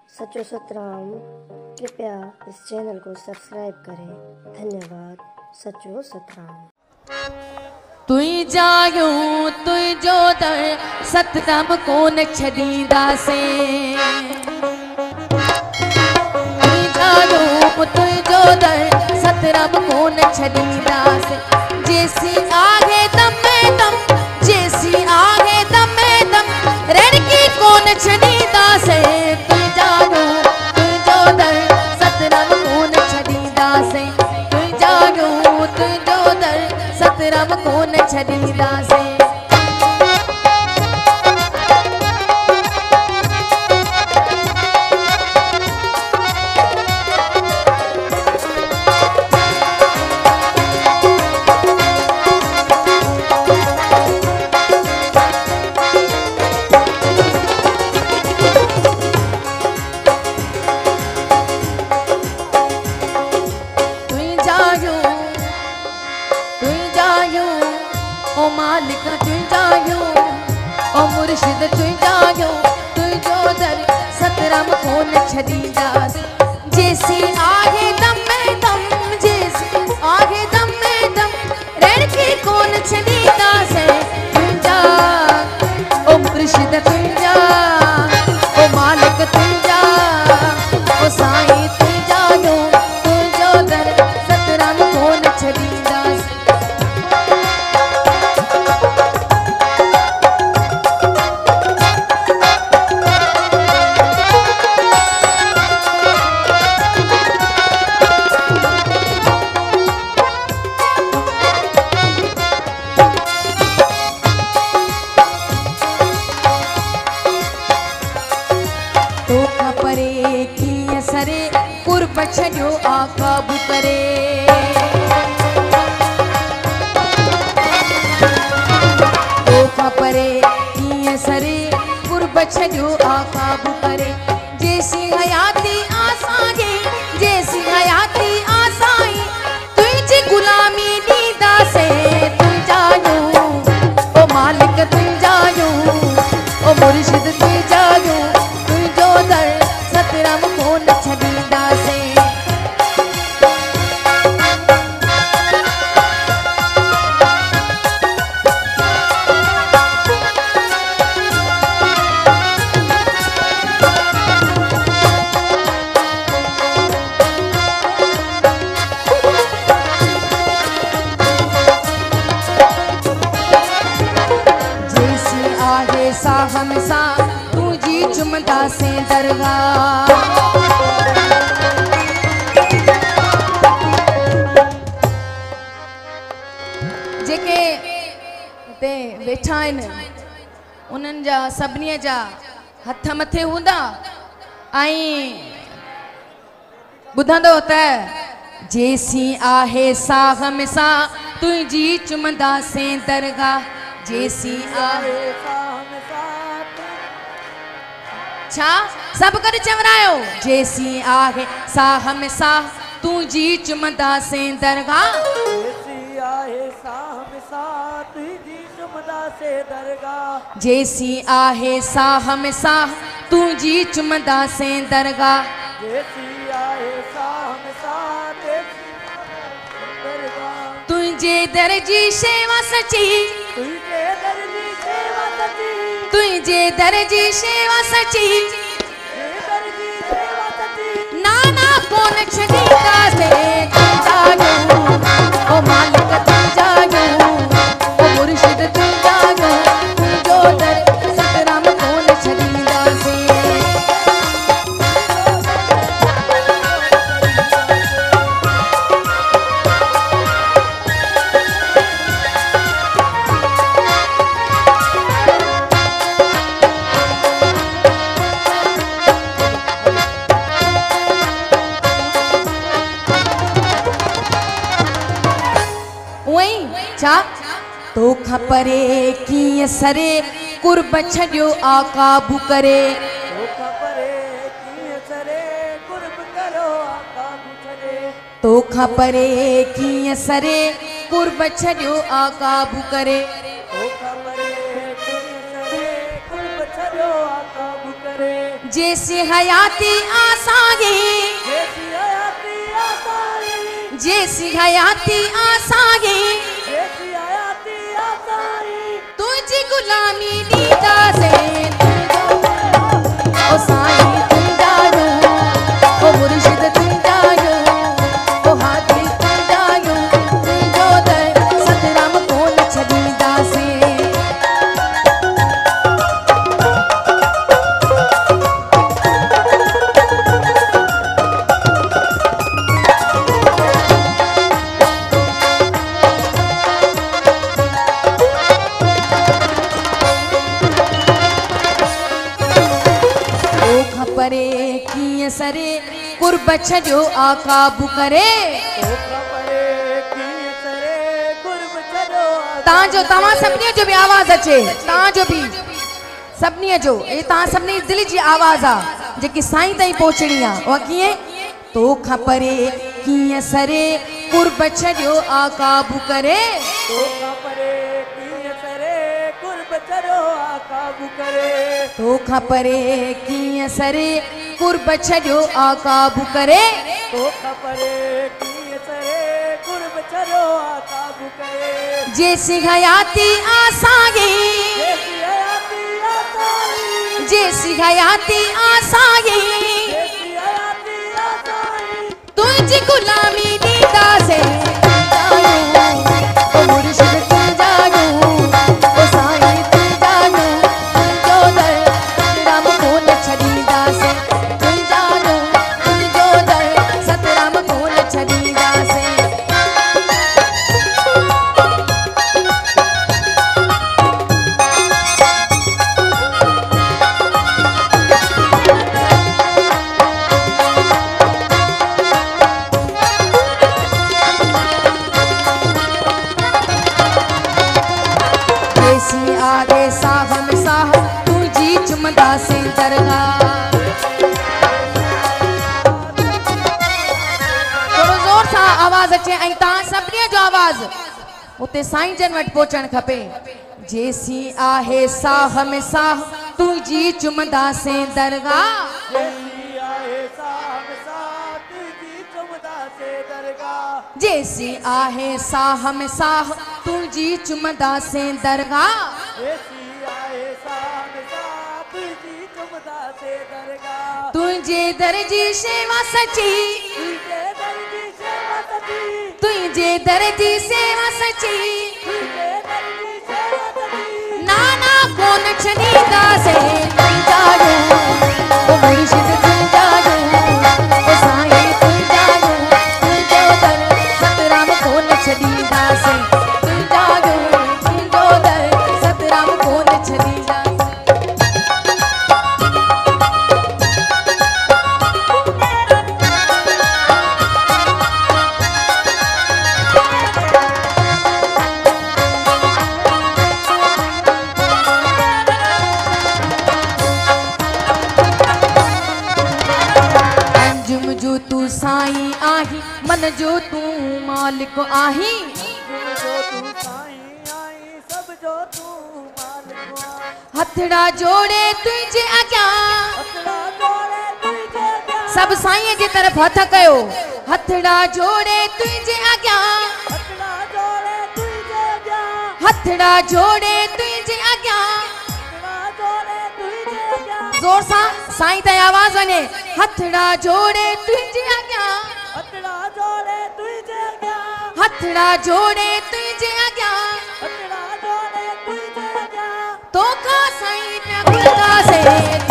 सचो सतराम। कृपया इस चैनल को सब्सक्राइब करें। धन्यवाद। सचो सतराम। तुई जायो तुई जो दर सतराम कोन छदीदा से। तुई जायो तुई जो दर सतराम कोन छदीदा से। जैसी आगे दम में दम, जैसी आगे दम में दम, रण की कोन छदीदा से। तुई जायो तुई जो दर सतराम कोन छदीदा से। तुई जायो तुई जो दर सतराम कोन छदीदा से। ओ मालिक तुई जायो, ओ मुर्शिद तुई जायो, तुई जो दर सतराम कोन छदीदा से। जैसी आगे दम में दम, जैसी आगे दम में दम, रण की कोन छदीदा से। तुई जा ओ मुर्शिद तुई जा, ओ मालिक तुई जा, ओ साईं तुई जायो, तुई जो दर सतराम कोन छदीदा से। सरे कुर्ब छड़ियो आकाबू करे। तोखा परे कीअं सरे कुर्ब छड़ियो आकाबू करे। जैसी हयाती आसांगे, जैसी हयाती आसाई, तुझी गुलामी दीदा से। तुई जायो ओ मालिक तुई जायो, ओ मुर्शिद तुई जायो, तुई जो दर सतराम कोन छदीदा से। जैसी आहे साह में सा तुझी चुमदा से दरगाह। जेके उते वेठा आहिनि उन्हनि जा सभिनी जा हथ मथे हूंदा ऐं ॿुधंदो त जैसी आहे साह में सा तुझी चुमदा से दरगाह। जैसी आहे छा सब कर चवरायो। जैसी आहे साह में साह तुझी चुमदा से दरगाह। जैसी आहे साह में साह तुझी चुमदा से दरगाह। जैसी आहे साह में साह तुझी चुमदा से दरगाह। जैसी आहे साह में साह तुझी दरगाह। तुझे दर जी शेवा सची, तुझे दर जी सेवा सची, तुझे दर जी शेवा सची, नाना कोन छदीदा से। तुई जायो ओ मालिक तुई जायो, ओ मुर्शिद तुई जायो, तुई जो दर सतराम कोन छदीदा से। छा तोखा परे कीअं सरे कुर्ब छड़ियो आकाबू करे। तोखा परे कीअं सरे कुर्ब करो आकाबू छड़े। तोखा परे कीअं सरे कुर्ब छड़ियो आकाबू करे। तोखा परे कीअं सरे कुर्ब छड़ियो आकाबू करे। जैसी हयाती आसाई, जैसी हयाती आसाई, जैसी हयाती आसाई, जैसी हयाती आसाई, तुझी गुलामी दीदा से ओ साईं तुम जायो, ओ मुर्शिद तुम जायो, ओ हाथी तुम जायो, तुझो दर सतराम कोन छदीदा से। परे कीअं सरे कुर्ब छॾियो आकाबू करे। तव्हांजो तव्हां सभिनी जो बि आवाज़ अचे, तव्हांजो बि सभिनी जो, ये तव्हां सभिनी दिलि जी आवाज़ आहे जेकी साईं ताईं पहुचणी आहे। उहा कीअं? तोखां परे कीअं सरे कुर्ब छॾियो आकाबू करे, तोखां परे कीअं सरे कुर्ब छॾियो आकाबू करे, तोखां परे कीअं सरे कुर्ब छॾियो आकाबू करे। जैसी हयाती आसाई, जैसी हयाती आसाई, जैसी हयाती आसाई, जैसी हयाती आसाई, तुझी गुलामी दीदा से ओ मुर्शिद तुम जानो, ओ साईं तुम जानो, तुझो दर सतराम कोन छदीदा से, तुम जानो तुझो दर सतराम कोन छदीदा से। जैसी आगे साह में साह तुझी चुमदा से दरगाह। थोरो ज़ोर सां आवाज़ अचे ऐं तव्हां सभिनी जो आवाज़ उते साईं जन वटि पहुचणु खपे। जैसी आहे साह में साह तुझी चुमदा से दरगाह, जैसी आहे साह में साह तुझी चुमदा से दरगाह, जैसी आहे साह में साह तुझी चुमदा से दरगाह। जैसी आहे साह में साह तुझी चुमदा से दरगाह। तुझे दर जी शेवा सची, तुझे दर जी सेवा सची, तुझे दर जी सेवा सची, तुझे दर जी सेवा सची, नाना कोन छदीदा से तुम जानो, ओ मुर्शिद तुम जानो, ओ साईं तुम जानो, तुझो दर सतराम कोन छदीदा से, तुम जानो तुझो दर सतराम कोन छदीदा से। अंजुम जो तू साईं आही, मन जो तू मालिक आही, जो तू साईं आई, सब जो तू मालिक आई, हथड़ा जोड़े तुझे अॻियां, हथड़ा जोड़े तुझे अॻियां, सब साईं जी तरफ़ हथ कयो, हथड़ा जोड़े तुझे अॻियां, हथड़ा जोड़े तुझे अॻियां, हथड़ा जोड़े तुझे अॻियां। हथड़ा जोड़े तुझे अॻियां, जोर सां साईं ताईं आवाज़ वञे, हथड़ा जोड़े तुझे अॻियां, हथड़ा जोड़े तुझे अॻियां, हथड़ा जोड़े तुझे अॻियां, हथड़ा जोड़े तुझे अॻियां, तोखां साईं पिया घुरंदा से